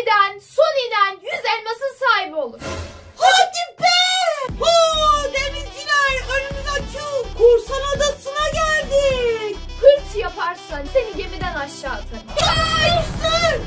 gemiden son inen 100 elmasın sahibi olur. Hadi be! Denizciler önümüz açık. Korsan adasına geldik. Hırt yaparsan seni gemiden aşağı atarım. Hayır!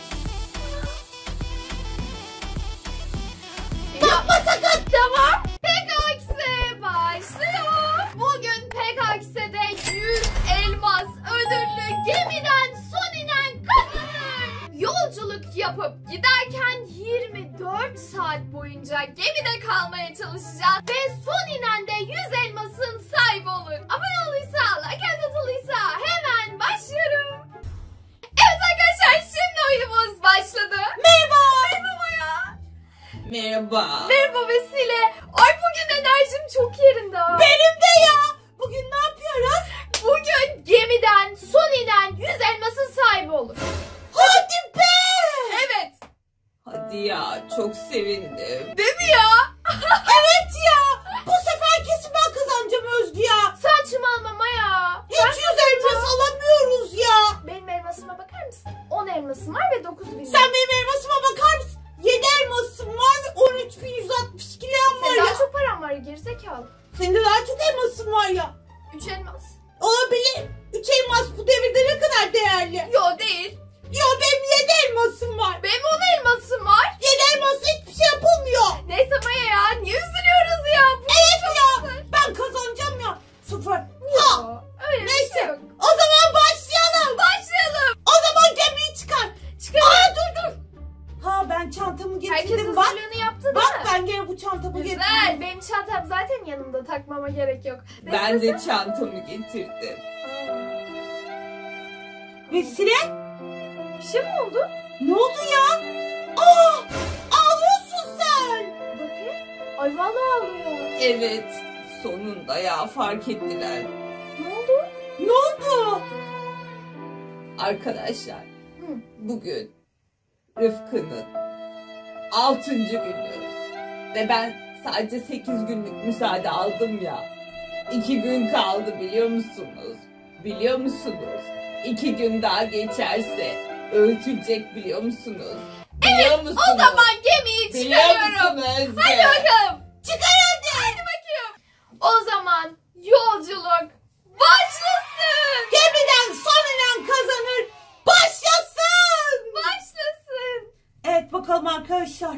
Yapma sakın! Tamam. PKX'e başlıyor. Bugün PKX'de 100 elmas ödüllü gemiden son inen kazanır. Yolculuk yapıp giderken 24 saat boyunca gemide kalmaya çalışacağız. Ve son inen de 100 elmasın sahibi olur. Abone olduysa, like atılıysa hemen başlıyorum. Evet arkadaşlar, şimdi oyunumuz başladı. Merhaba! Merhaba Maya. Merhaba. Merhaba Vesile. Ay bugün enerjim çok yerinde. Benim de ya. Bugün ne yapıyoruz? Bugün gemiden son inen 100 elmasın sahibi olur. Hadi be! Evet. Hadi ya, çok sevindim. Değil mi ya? Evet ya. Bu sefer kesin ben kazanacağım Özgü ya. Saçmalama Maya. Hiç 100 elmas alamıyoruz ya. Benim elmasıma bakar mısın? 10 elmasım var ve 9.000. Sen benim elmasıma bakar mısın? 7 elmasım var ve 13.162 liram var Senin ya. daha çok param var gerizekalı. Senin de daha çok elmasın var ya. 3 elmas. Olabilir. 3 elmas bu devirde ne kadar değerli? Yo değil. Yo benim 7 elmasım var. Benim 10 elmasım var. 7 elmasla hiçbir şey yapılmıyor. Neyse Maya ya, niye üzülüyoruz ya? Bu Evet çok ya. güzel. Ben kazanacağım ya. 0. Ya, öyle bir Neyse. şey yok. O zaman başlayalım. Başlayalım. O zaman gemiyi çıkar. Çıkalım. Dur. Ha ben çantamı Herkes getirdim bak. hazırlığını yaptı değil Bak mi? ben gene bu çantamı Güzel. getirdim. Benim çantam zaten yanımda, takmama gerek yok. Ben de çantamı getirdim. Vesile Bir şey mi oldu? ne oldu ya? Aa, ağlıyorsun sen. Bakayım. Ay vallahi ağlıyor. Evet, sonunda ya fark ettiler. Ne oldu? Ne oldu? Arkadaşlar, Hı. bugün Rıfkı'nın 6. günü. Ve ben sadece 8 günlük müsaade aldım ya. 2 gün kaldı biliyor musunuz? Biliyor musunuz? 2 gün daha geçerse öğütülecek biliyor musunuz? Biliyor musunuz? O zaman gemiyi Biliyor çıkarıyorum. musun Özge? Hadi bakalım. Çıkar hadi. Hadi bakayım. O zaman yolculuk başlasın. Gemiden son inen kazanır. Başlasın. Başlasın. Evet bakalım arkadaşlar.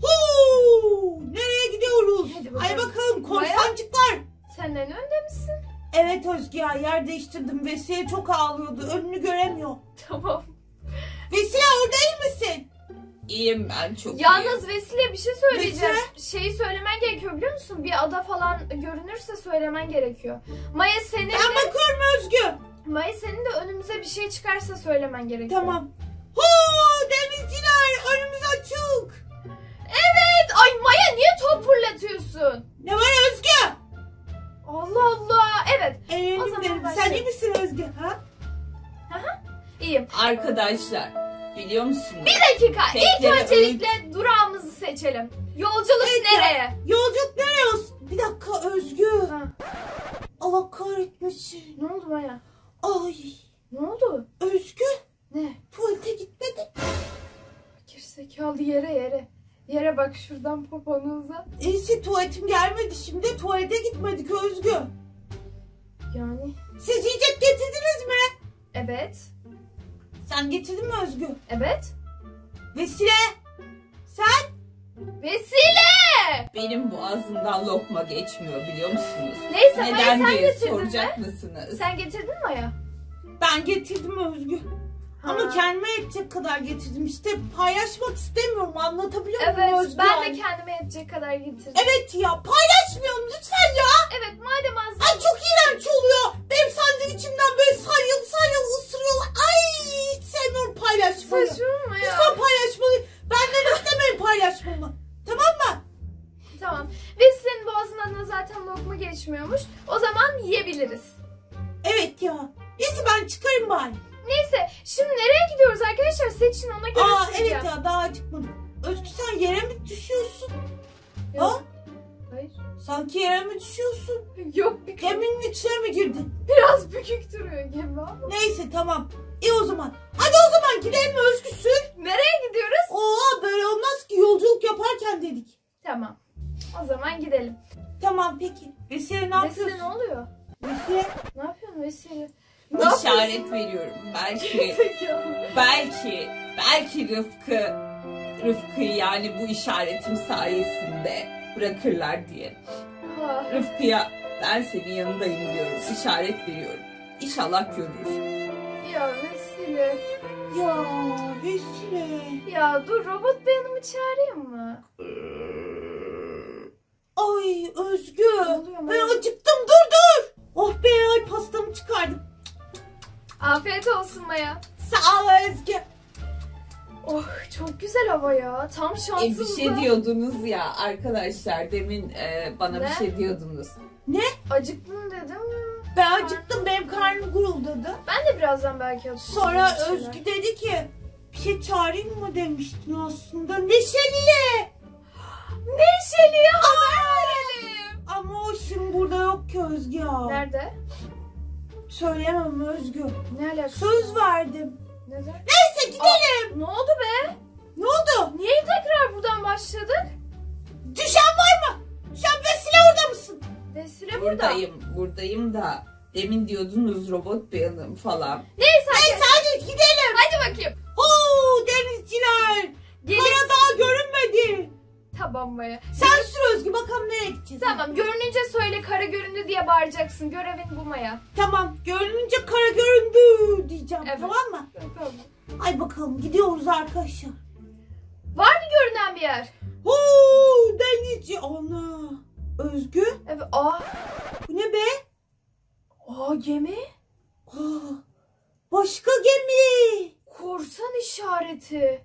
Nereye gidiyoruz? Hadi bakalım. Ay bakalım korsancıklar. Sen en önde misin? Evet Özgü ya yer değiştirdim. Vesile çok ağlıyordu. Önünü göremiyor. Tamam. Vesile orada iyi misin? İyiyim ben çok iyiyim. Yalnız Vesile bir şey söyleyeceğim. Vesile? Şeyi söylemen gerekiyor biliyor musun? Bir ada falan görünürse söylemen gerekiyor. Maya senin Ben bakıyorum Özgü. Maya senin de önümüze bir şey çıkarsa söylemen gerekiyor. Tamam. Denizciler önümüz açık. Evet. Ay Maya niye top fırlatıyorsun? Ne var Özgü? Allah Allah. Evet. O Eğlenim zaman dedim. Sen başlayalım. iyi misin Özgü? Ha? İyiyim. Arkadaşlar, biliyor musunuz? Bir dakika. İlk Tekleri öncelikle durağımızı seçelim. Yolculuk Peki. nereye? Yolculuk nereye olsun? Bir dakika Özgü. Ha. Allah kahretmesin. Ne oldu Maya? Ay Ne oldu? Özgü Ne? tuvalete gitmedi. Gerizekalı yere. Yere bak şuradan poponu uzat. İyisi tuvaletim gelmedi şimdi. Tuvalete gitmedik Özgü. Yani. Siz yiyecek getirdiniz mi? Evet. Sen getirdin mi Özgü? Evet. Vesile. Sen? Vesile! Benim boğazımdan lokma geçmiyor biliyor musunuz? Neyse Maya Neden sen diye getirdin soracak mi? mısınız? Sen getirdin mi Maya? Ben getirdim Özgü. Ama Ha. kendime yetecek kadar getirdim. İşte paylaşmak istemiyorum. Anlatabiliyor muyum Evet Özgü? ben de kendime yetecek kadar getirdim. Evet ya paylaşmıyorum lütfen ya. Evet madem az. Ay çok iğrenç oluyor. Benim sandviçimden böyle salyalı ısırıyorlar. Ay hiç sevmiyorum paylaşmayı. Saçmalama ya. Lütfen paylaşmayı. Benden istemeyin paylaşmamı. Tamam mı? Tamam. Vesile'nin boğazından da zaten lokma geçmiyormuş. O zaman yiyebiliriz. Evet ya. Neyse ben çıkarım bari. Neyse şimdi nereye gidiyoruz arkadaşlar? Seçin ona göre seçeceğim. Evet ya daha çıkmadım. Özgü sen yere mi düşüyorsun? Yok. Ha? Hayır. Sanki yere mi düşüyorsun? Yok bir Geminin içine mi girdin? biraz bükük duruyor gemi ama. Neyse tamam. İyi o zaman. Hadi o zaman gidelim Özgü sür. Nereye gidiyoruz? Oo Vesile ne yapıyorsun? oluyor? Vesile. Ne yapıyorsun Vesile? İşaret veriyorum. Belki Rıfkı'yı yani bu işaretim sayesinde bırakırlar diye. Ha. Rıfkı'ya ben senin yanındayım diyorum. İşaret veriyorum. İnşallah görür. Ya Vesile. Ya Vesile. Ya dur robot beyanımı çağırayım mı? Ay Özgü. Ne oluyor Ben Maya? acıktım, dur. Oh be, ay pastamı çıkardım. Afiyet olsun Maya. Sağ ol Özgü. Oh çok güzel hava ya. Tam şansımıza. Bir şey diyordunuz ya arkadaşlar. Demin bana Ne? bir şey diyordunuz. Acıktım dedim. Ben acıktım, benim karnım guruldadı. Ben de birazdan belki atıştırırım. Sonra bir şeyler. Özgü dedi ki bir şey çağırayım mı demiştin aslında. Neşeli'ye. Neşeli'ye haber verelim. Ama o şimdi burada yok ki Özgü ya. Nerede? Söyleyemem Özgü. Ne alakası? Söz verdim. Neden? Neyse gidelim. Ne oldu be? Ne oldu? Niye tekrar buradan başladık? Düşen var mı? Sen Vesile orada mısın? Vesile burada. Buradayım da demin diyordunuz robot beyanım falan. Neyse Neyse hadi gidelim. hadi bakayım. Oo denizciler. Gelin. Kara daha görünmedi. Tamam Maya. Sen sür Özgü, bakalım nereye gideceğiz. Tamam görününce söyle kara göründü diye bağıracaksın. Görevin bu Maya. Tamam, görününce kara göründü diyeceğim, Evet. tamam mı? Tamam. Ay bakalım, gidiyoruz arkadaşlar. Var mı görünen bir yer? Oo denizci ana. Özgü Evet. bu ne be? Gemi. Aa, başka gemi. Korsan işareti.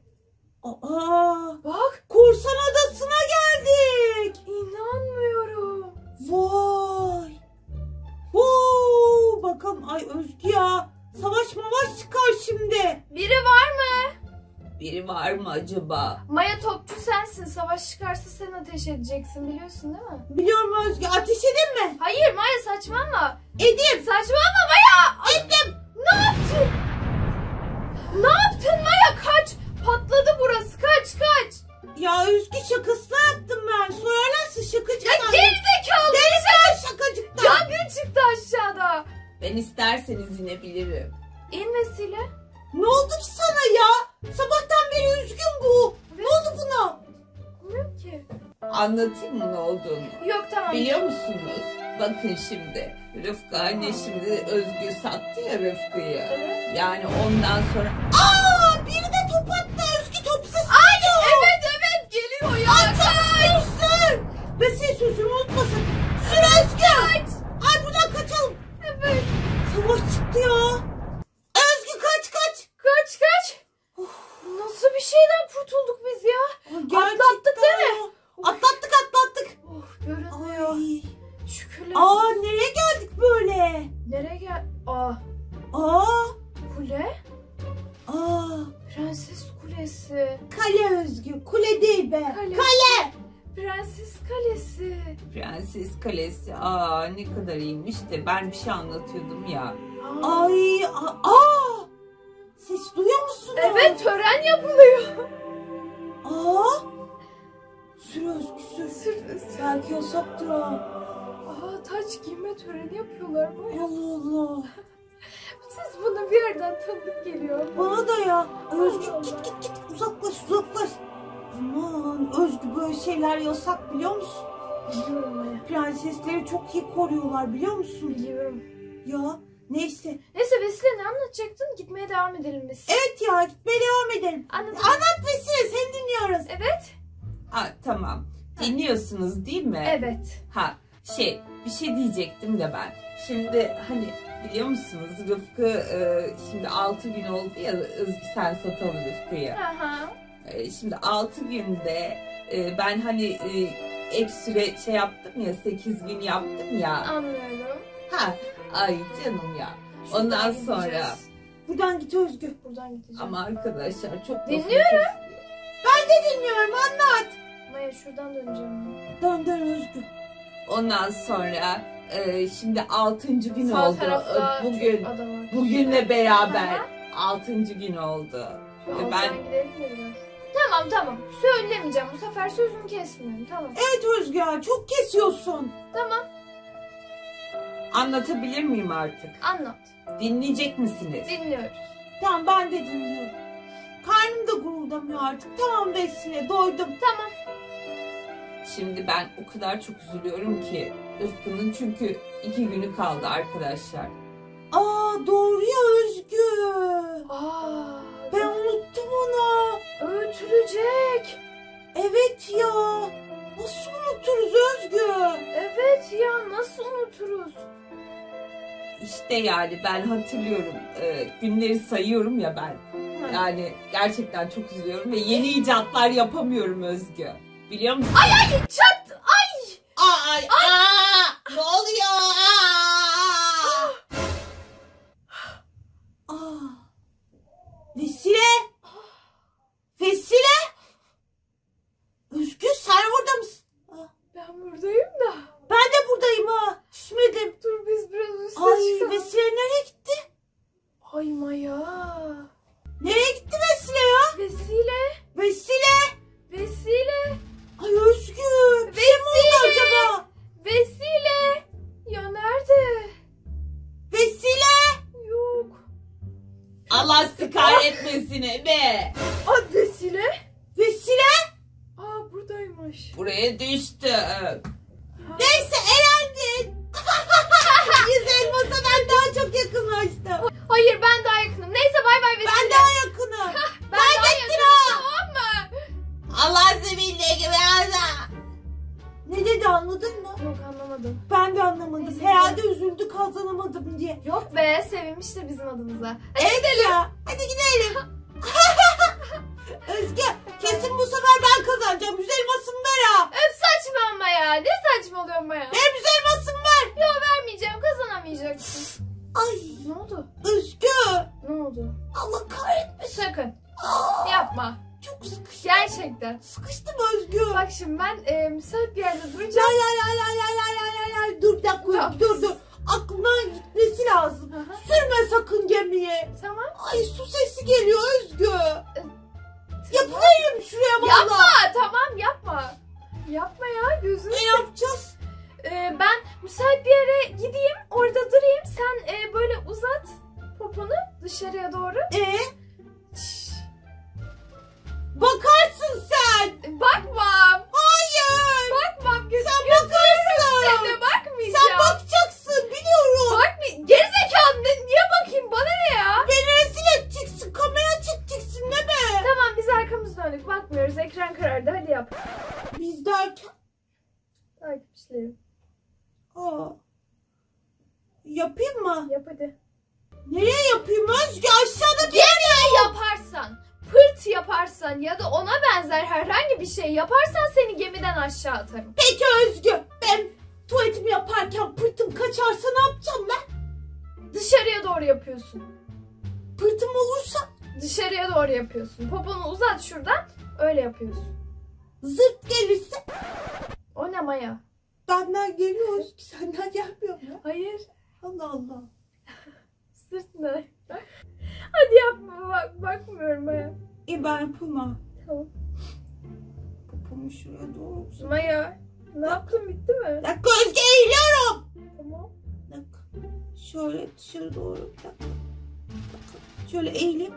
Bak. Korsan adasına geldik. İnanmıyorum. Vay. Bakalım ay Özgü ya. Savaş mavaş çıkar şimdi. Biri var mı? Biri var mı acaba? Maya topçu sensin. Savaş çıkarsa sen ateş edeceksin biliyorsun değil mi? Biliyorum Özgü, ateş edin mi? Hayır Maya saçmalama. Edeyim. Saçmalama Maya. Ettim. Ne yaptın? Ne yaptın Maya? Kaç. Patladı burası. Kaç. Ya Özgü şakasına yaptım ben. Sorarlarsa Ya şakacıktan. gerizekalı. Deli şakacıktan. Yangın çıktı aşağıda. Ben isterseniz inebilirim. İn Vesile. Ne oldu ki sana ya? Sabahtan beri üzgün bu. Ne oldu buna? Bilmiyorum ki. Anlatayım mı ne olduğunu? Yok tamam. Biliyor musunuz? Bakın şimdi. Rıfkı anne şimdi Özgü sattı ya Rıfkı'yı. Evet. Yani ondan sonra... Biri de top attı. Özgü top sesi. Evet geliyor ya. Sür. Ve ses sözünü unutmasın. Sür Özgü. Ay buradan kaçalım. Evet. Savaş çıktı ya. Özgü kaç. Kaç. Nasıl bir şeyden kurtulduk biz ya? Atlattık değil mi? Atlattık. Oh görünmüyor. Ay. Şükürler. Nereye geldik böyle? Nereye gel? Aa. Kule? Prenses Kulesi. Kale Özgü. Kule değil be. Kale. Prenses Kalesi. Prenses Kalesi. Ne kadar iyiymiş de ben bir şey anlatıyordum ya. Ay. Ses duyuyor musun? Evet tören yapılıyor. Sür Özgü sür. Sür. Belki yasaktır ha. Taç giyme töreni yapıyorlar bu. Allah Allah. Siz bana bir yerden tanıdık geliyor. Bana da ya. Özgü git. Uzaklaş. Aman Özgü, böyle şeyler yasak biliyor musun? Biliyorum Maya. Prensesleri çok iyi koruyorlar biliyor musun? Biliyorum. Ya neyse. Neyse Vesile ne anlatacaktın? Gitmeye devam edelim biz. Evet ya, gitmeye devam edelim. Anlat Vesile, seni dinliyoruz. Evet. Tamam. Dinliyorsunuz değil mi? Evet. Bir şey diyecektim de ben. Şimdi hani biliyor musunuz Rıfkı şimdi 6 gün oldu ya Özgü sen satalı Rıfkı'yı. Şimdi 6 günde ben hani ek süre şey yaptım ya 8 gün yaptım ya. Anlıyorum. Ay canım ya. Şuradan Ondan gideceğiz. sonra Buradan git Özgü. Buradan gideceğim. ama arkadaşlar çok Dinliyorum. lafı Ben de dinliyorum, anlat. Maya şuradan döneceğim. Döndür Özgü. Ondan sonra şimdi 6. gün Sağ oldu. tarafta Bugün adam var. bugünle beraber Aha. 6. gün oldu. Şu Ve alttan ben gidelim mi biraz? Tamam. Söylemeyeceğim. Bu sefer sözümü kesmiyorum. Tamam. Evet Özgü ya, çok kesiyorsun. Tamam. Anlatabilir miyim artık? Anlat. Dinleyecek misiniz? Dinliyoruz. Tamam ben de dinliyorum. Karnım da guruldamıyor artık. Tamam Vesile doydum. Tamam. Şimdi ben o kadar çok üzülüyorum ki Rıfkı'nın, çünkü 2 günü kaldı arkadaşlar. Aa doğru ya Özgü. Aa, Ben unuttum onu. öğütülecek. Evet ya. Nasıl unuturuz Özgü? Evet ya, nasıl unuturuz? İşte yani ben hatırlıyorum. Günleri sayıyorum ya ben. Yani gerçekten çok üzülüyorum ve yeni icatlar yapamıyorum Özgü. Biliyor musun? Çat! Ay! Ay ne oluyor? Vesile. Vesile. Özgü sen burada mısın? Ben buradayım da. Ben de buradayım ha. Düşmedim. Dur biz biraz üstüne Ay çıkalım. Vesile nereye gitti? Ay Maya. Nereye gitti Vesile ya? Vesile. Vesile. Vesile. Ay Özgü. Bir şey mi oldu acaba? Vesile. Ya nerede? Vesile. Yok. Allah sizi kahretmesin be. Aa, Vesile. Vesile. Aa, buradaymış. Buraya düştü. Neyse elendin. Yüz elmasa ben daha çok yakınlaştım. Hayır, ben daha yakınım. Neyse, bay bay Vesile. Ben daha yakınım. Ben daha yakınım, tamam mı? Allah sizi bildiği gibi Allah. Ne dedi anladın mı? Yok, anlamadım. Ben de anlamadım. Neyse. Herhalde üzüldü kazanamadım diye. Yok be, sevinmiştir bizim adımıza. Evet ya. Hadi gidelim. Özge kesin bu sefer ben kazanacağım. Yüz elmasımı ver ha. Öf, saçmalama ya. Ne saçmalıyorsun Maya? Benim yüz elmasımı ver. Yok, vermeyeceğim, kazanamayacaksın. Ay Ne oldu? Özgü. Ne oldu? Allah kahretmesin. Sakın. Aa, Yapma. çok sıkıştım. Gerçekten. Sıkıştım Özgü. Bak şimdi ben müsait bir yerde duracağım. Lay. Dur bir dakika Tamam. dur. Aklımdan gitmesi lazım. Hı hı. Sürme sakın gemiye. Tamam. Ay su sesi geliyor Özgü. Yapıverim şuraya valla. Yapma, tamam, yapma. Yapma ya, gözünü Ne yapacağız? Ben müsait bir yere gideyim, orada durayım. Sen böyle uzat poponu dışarıya doğru. Şşş. Bakarsın sen. Bakmam. Hayır. Bakmam. Sen bakarsın. Sen de bakmayacağım. Sen bakacaksın biliyorum. Gerizekalı, niye bakayım, bana ne ya? Beni rezil edeceksin. Kamera çekeceksin değil mi? Tamam, biz arkamız dönük, bakmıyoruz, ekran karardı, hadi yap. Biz derken. Takipçilerim, Aa. Yapayım mı? yap hadi. Nereye yapayım Özgü? Aşağıda bir Gemiye yaparsan, pırt yaparsan ya da ona benzer herhangi bir şey yaparsan seni gemiden aşağı atarım. Peki Özgü. Ben tuvaletimi yaparken pırtım kaçarsa ne yapacağım ben? Dışarıya doğru yapıyorsun. Pırtım olursa Dışarıya doğru yapıyorsun. Poponu uzat şuradan, öyle yapıyorsun. zırt gelirse O ne Maya? benden geliyor Özgü. Senden gelmiyor mu? Hayır, Allah Allah. sırt ne? Hadi yapma, bakmıyorum Maya. Ben yapayım ha. Tamam. Popomu şuraya doğru. Maya, ne yaptın, bitti mi? Bir dakika Özgü eğiliyorum. Tamam. Bir dakika. Şöyle dışarı doğru bir dakika. Şöyle eğileyim.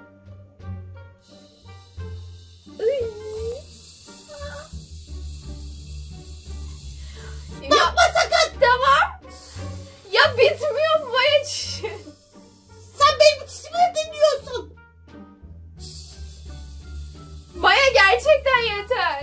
Yapma sakın. Tamam. Ya bitmiyor mu Maya çişi? Sen benim çişimi dinliyorsun. Maya, gerçekten yeter.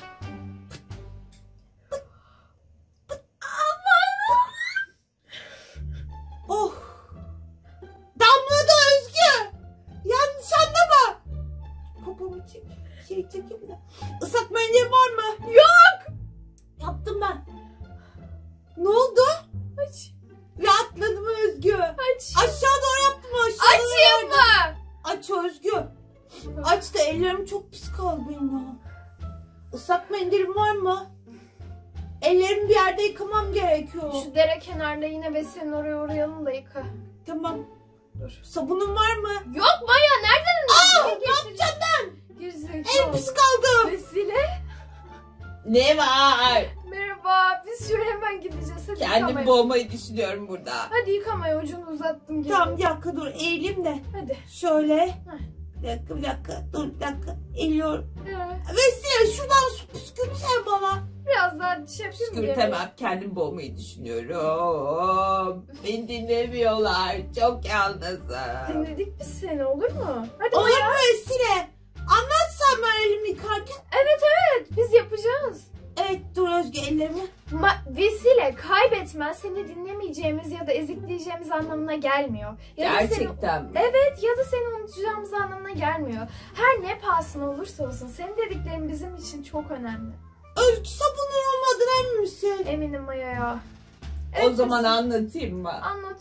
Oh. Damladı Özgü. Yanlış anlama. Popomu çekeyim de. Islak mendil var mı? Yok. Yaptım ben. Ne oldu? Aç. Rahatladım Özgü. Aç. Aşağı doğru yaptım aşağı doğru Açayım verdim. mı? Aç Özgü. Aç da ellerim çok pis kaldı benim ya. Islak mendilim var mı? Ellerimi bir yerde yıkamam gerekiyor. Şu dere kenarında yine Vesile'nin oraya uğrayalım da yıka. Tamam. Dur. Sabunun var mı? Yok Maya, nereden? Ne yapacağım ben? Gerizekalı. En pis kaldı. Vesile. Ne var? Merhaba, biz sür hemen gideceğiz. Hadi Kendim yıkamaya. boğmayı düşünüyorum burada. Hadi yıkamaya ucunu uzattım. Gel. Tamam bir dakika dur eğileyim de. Hadi. Şöyle. Bir dakika dur bir dakika. Eğiliyorum. Evet. Vesile şuradan su püskürtsene bana. Biraz daha şey yapayım mı? Püskürtemem. Kendim boğmayı düşünüyorum. Beni dinlemiyorlar. Çok yalnızım. Dinledik biz seni, olur mu? Hadi Olur Maya. mu Vesile? Anlatsan ben elimi yıkarken. Evet biz yapacağız. Evet dur Özgü ellerimi. Vesile kaybetmen seni dinlemeyeceğimiz ya da ezikleyeceğimiz anlamına gelmiyor. Ya da Gerçekten mi? Evet ya da seni unutacağımız anlamına gelmiyor. Her ne pahasına olursa olsun senin dediklerin bizim için çok önemli. Özgü sabunun olmadığına emin misin? Eminim Maya ya. O zaman anlatayım mı? Anlat.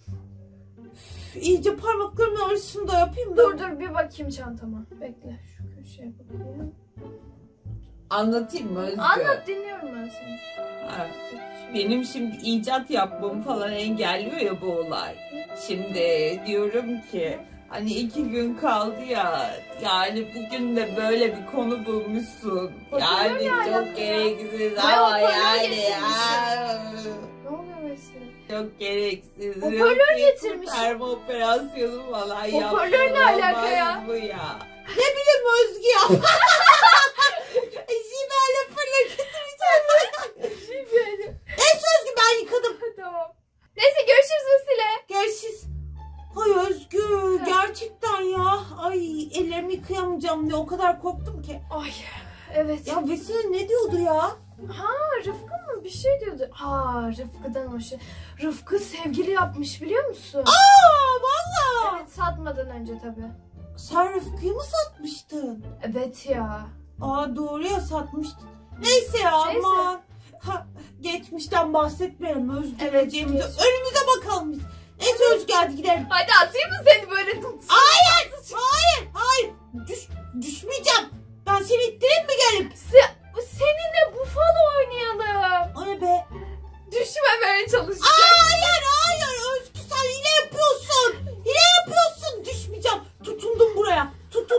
İyice parmaklarımın arasını da yapayım da. Dur bir bakayım çantama. Bekle şu köşeye bakayım. Anlatayım mı Özgü? Anlat, dinliyorum ben seni. Ha, benim şimdi icat yapmamı falan engelliyor ya bu olay. Şimdi diyorum ki hani 2 gün kaldı ya, yani bugün de böyle bir konu bulmuşsun. Yani ne alaka? çok gereksiz Ay, ama hoparlör yani getirmişsin. Ne oluyor Vesile? çok gereksiz. Hoparlör getirmiş. Termo operasyonu falan Hoparlör ne yapıyor. alaka Olmaz ya? bu ya. Ne bileyim Özgü ya. Jiberle fırla getireceğim. Neyse Özgü ben yıkadım. Tamam. Neyse görüşürüz Vesile. Görüşürüz. Ay Özgü gerçekten ya. Ay ellerimi yıkayamayacağım diye o kadar korktum ki. Ay evet. Ya Vesile ne diyordu ya? Ha Rıfkı mı bir şey diyordu. Ha Rıfkı'dan hoşu. Rıfkı sevgili yapmış biliyor musun? Aa valla. Evet, satmadan önce tabii. Sen Rıfkı'yı mı satmıştın? Evet ya. Aa doğru ya satmıştın. Neyse ya Neyse. aman. Ha, geçmişten bahsetmeyelim Özgü. Evet, Önümüze geç. bakalım biz. Neyse Özgü hadi gidelim. Hadi atayım mı seni böyle tutsun? Hayır. Düşmeyeceğim. Ben seni ittireyim mi gelip? Seninle bufalo oynayalım. O ne be? Düşmemeye çalış. Hayır Özgü sen hile yapıyorsun. Düşmeyeceğim. Tutundum buraya.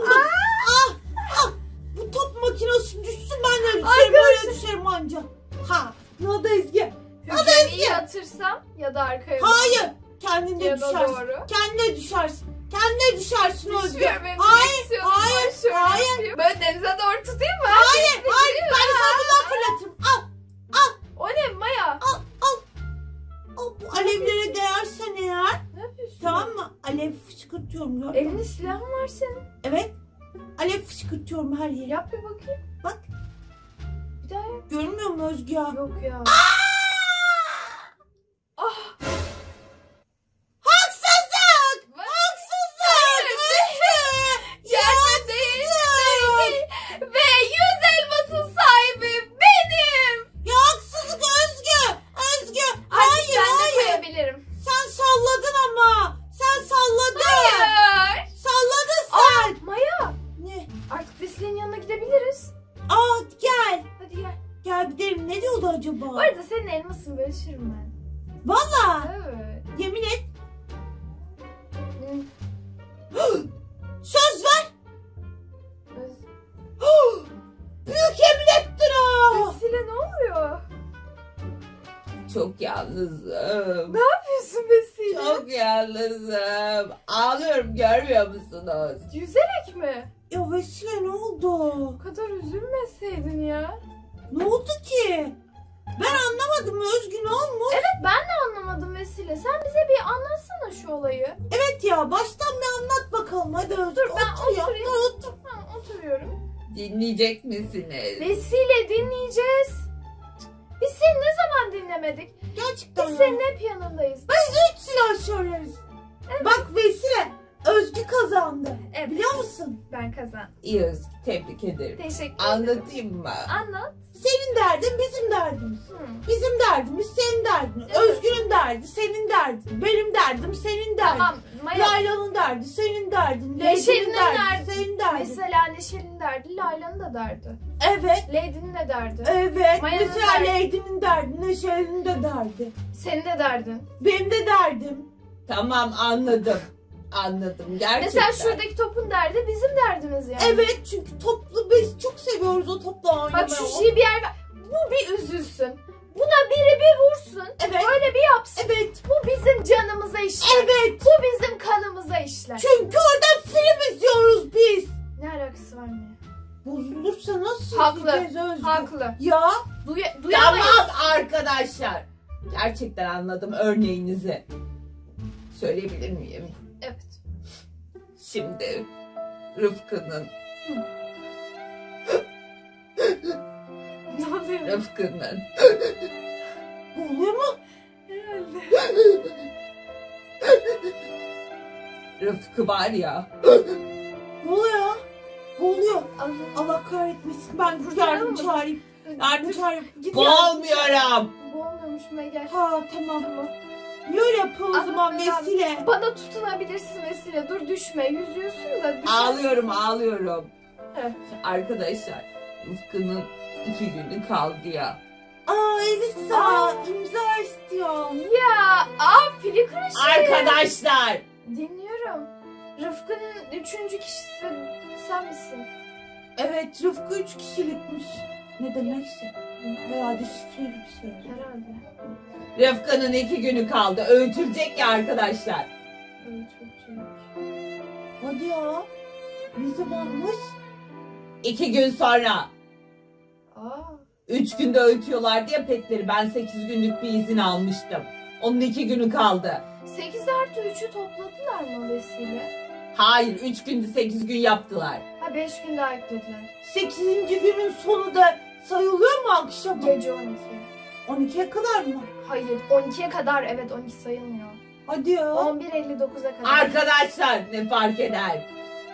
Bu top makinesi düşsün ben de düşerim. Böyle düşerim anca. Ha. Ne oldu Ezgi? Hücremi iyi atırsam ya da arkaya Hayır. Kendin de ya da düşersin. doğru. Kendine düşersin Özgü. Düşüyor benim Hayır. Ben denize doğru tutayım mı? Hayır. Ben sana bundan fırlatırım. Al. O ne Maya? Al. Bu alevlere değersen eğer. Ne yapıyorsun? Tamam mı? Alev fışkırtıyorum gördün mü? Elinde silahın var senin. Evet. Alev fışkırtıyorum her yere. Yap bir bakayım. Bak. Bir daha yap. Görmüyor musun Özgü ya? Yok ya. Haksızlık! Yerme değil. Ve 100 elmasın sahibi benim. Ya haksızlık Özgü! Artık ben de Hayır! koyabilirim. Sen salladın ama! Sen salladın! Hayır. Salladın sen! Maya. Ne? Artık Vesile'nin yanına gidebiliriz. Gel! Hadi gel. Gel gidelim. Ne diyordu acaba? Bu arada senin elmasını bölüşürüm ben. Valla! Evet. Yemin et. Hı. Söz ver! Öz- Büyük yemin ettin o! Vesile ne oluyor? Çok yalnızım. Ne yapıyorsun Vesile? Çok yalnızım. Ağlıyorum, görmüyor musunuz? Yüzerek mi? Ya Vesile ne oldu? O kadar üzülmeseydin ya. Ne oldu ki? Ben anlamadım Özgü ne olmuş? Evet ben de anlamadım Vesile. Sen bize bir anlatsana şu olayı. Evet ya baştan bir anlat bakalım hadi Özgü. Dur ben Otur ya, oturayım. dur, otur. Tamam oturuyorum. Dinleyecek misiniz? Vesile dinleyeceğiz. Biz seni ne zaman dinlemedik? Gerçekten Biz ya. senin hep yanındayız. Hiç silah söyleriz. Bak Vesile Özgü kazandı. Evet. Biliyor musun? Ben kazandım. İyi Özgü, tebrik ederim. Teşekkür ederim. Anlatayım mı? Anlat. Senin derdin bizim derdimiz. Bizim derdimiz senin derdin. Evet. Özgür'ün derdi senin derdin. Benim derdim senin derdin. Tamam Maya. Layla'nın derdi senin derdin. Neşeli'nin Lady'nin derdi derdi. senin derdin. Mesela Neşeli'nin derdi, Layla'nın da derdi. Evet. Lady'nin de derdi. Evet. Maya'nın Mesela derdi. Lady'nin derdi. Neşeli'nin de derdi. Senin de derdin. Benim de derdim. Tamam, anladım. Anladım gerçekten. Mesela şuradaki topun derdi bizim derdimiz yani. Evet çünkü toplu biz çok seviyoruz o topla oynamayı. Bak şu JBL bu bir üzülsün. Buna bir Bozulursa nasıl Haklı, izleyeceğiz Özgü? Haklı. Ya Duyamayız. Tamam arkadaşlar. Gerçekten anladım örneğinizi. Söyleyebilir miyim? Evet. Şimdi Rıfkı'nın Ne oluyor? Rıfkı'nın bu oluyor mu? Herhalde. Rıfkı var ya. Ne oluyor? Bu oluyor. Allah. Allah kahretmesin. Ben Kurtaralım yardım mı? çağırayım. Yardım çağırayım. Git Boğulmuyorum. Boğulmuyormuş Meger. Ha tamam. Tamam. Niye öyle yapalım o Allah zaman belanı. Vesile? Bana tutunabilirsin Vesile. Dur düşme. Yüzüyorsun da düşersin. Ağlıyorum. Evet. Arkadaşlar Rıfkı'nın 2 günü kaldı ya. Aa Elisa Aa. imza istiyor. Ya filikrişi. Arkadaşlar. Dinliyorum. Rıfkı'nın 3. kişisi sen misin? Evet Rıfkı 3 kişilikmiş. Ne demekse. Herhalde şifreli bir şey. Herhalde. Rıfkı'nın 2 günü kaldı. Öğütülecek ya arkadaşlar. Evet, çok şey. Hadi ya. Ne zamanmış? 2 gün sonra. Aa. 3 günde öğütüyorlardı ya petleri. Ben 8 günlük bir izin almıştım. Onun 2 günü kaldı. 8 artı 3'ü topladılar mı Vesile? Hayır 3 günde 8 gün yaptılar. Ha 5 gün daha eklediler. 8. günün sonu da sayılıyor mu akşam? Gece 12. 12'ye kadar mı? Hayır 12'ye kadar, evet 12 sayılmıyor. Hadi ya. 11.59'a kadar. Arkadaşlar ne fark eder?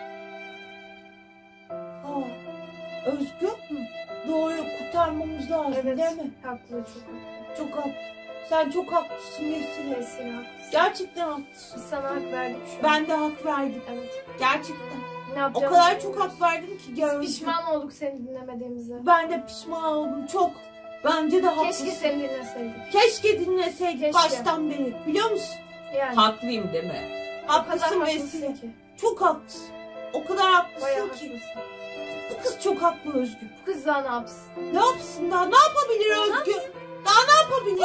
Ha. Özgü. Doğru kurtarmamız lazım Evet. değil mi? Haklı, çok haklı. Çok haklı. Sen çok haklısın Vesile. Vesile haklısın. Gerçekten haklısın. Biz sana hak verdik şu an. Ben de hak verdim. Evet. Gerçekten. Ne O yapacağımızı kadar çok bilmiyoruz. hak verdim ki Biz görmüşüm. pişman olduk seni dinlemediğimize. Ben de pişman oldum çok. Bence de haklısın. Keşke seni dinleseydik. Keşke dinleseydik Keşke. baştan beri. Biliyor musun? Yani. Haklıyım değil mi? O kadar Haklısın haklısın Vesile. ki. Çok haklısın. O kadar haklısın Bayağı ki. haklısın. Bu kız çok haklı Özgü. Bu kız daha ne yapsın? Ne yapsın daha? Ne yapabilir Ne Özgü? Daha ne yapabilir?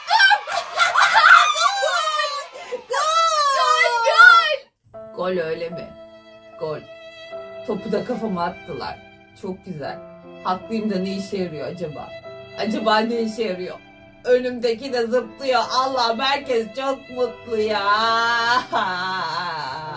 Gol öyle mi? Gol. Topu da kafama attılar. Çok güzel. Haklıyım da ne işe yarıyor acaba? Acaba ne işe yarıyor? Önümdeki de zıplıyor. Allah'ım herkes çok mutlu ya.